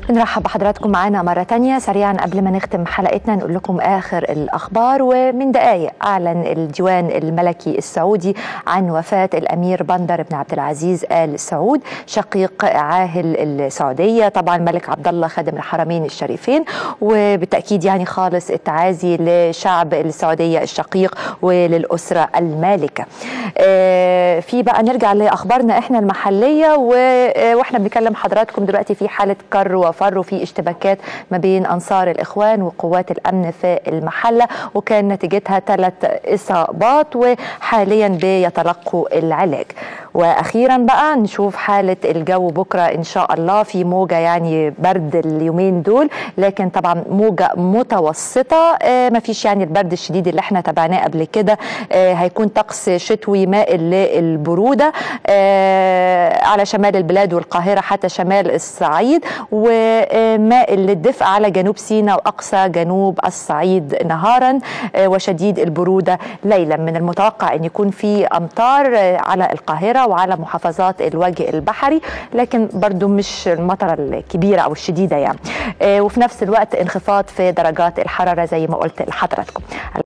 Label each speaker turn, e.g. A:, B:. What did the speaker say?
A: بنرحب بحضراتكم معنا مرة تانية. سريعا قبل ما نختم حلقتنا نقول لكم آخر الأخبار. ومن دقايق أعلن الديوان الملكي السعودي عن وفاة الأمير بندر بن عبد العزيز آل سعود شقيق عاهل السعودية، طبعا الملك عبد الله خادم الحرمين الشريفين، وبالتأكيد يعني خالص التعازي لشعب السعودية الشقيق وللأسرة المالكة. في بقى نرجع لأخبارنا احنا المحلية، واحنا بنكلم حضراتكم دلوقتي في حالة كر وفر وفي اشتباكات ما بين أنصار الإخوان وقوات الأمن في المحلة، وكان نتيجتها 3 إصابات وحاليا بيتلقوا العلاج. وأخيرا بقى نشوف حالة الجو بكرة إن شاء الله. في موجة يعني برد اليومين دول، لكن طبعا موجة متوسطة، ما فيش يعني البرد الشديد اللي احنا تابعناه قبل كده. هيكون طقس شتوي مائل للبرودة على شمال البلاد والقاهرة حتى شمال الصعيد، ومائل للدفء على جنوب سيناء وأقصى جنوب الصعيد نهارا، وشديد البرودة ليلا. من المتوقع أن يكون في أمطار على القاهرة وعلى محافظات الوجه البحري، لكن برضو مش المطرة الكبيرة أو الشديدة يعني. وفي نفس الوقت انخفاض في درجات الحرارة زي ما قلت لحضراتكم.